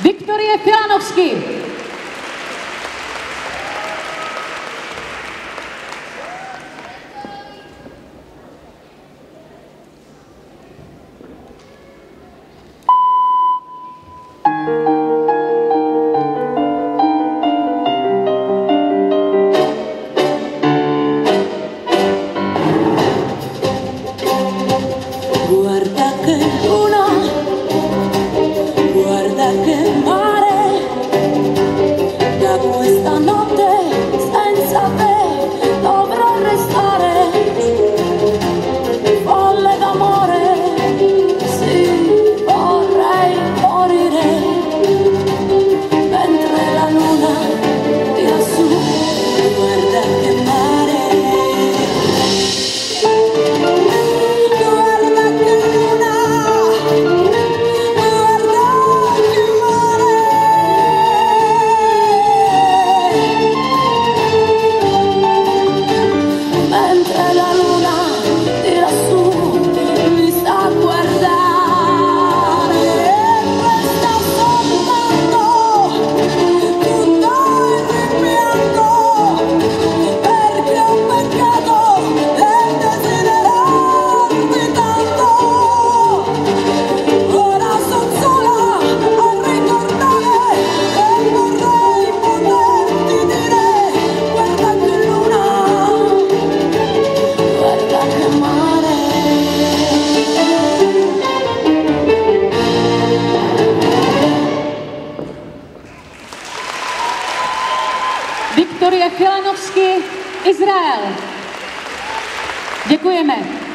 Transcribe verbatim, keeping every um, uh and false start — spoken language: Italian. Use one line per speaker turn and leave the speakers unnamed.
Viktorie Filanovsky.
Guarda che luna, guarda che mare, da questa notte senza te dovrò restare, folle d'amore, sì, vorrei morire, mentre la luna tira su, guarda che mare.
Viktorie Filanovsky, Izrael. Děkujeme.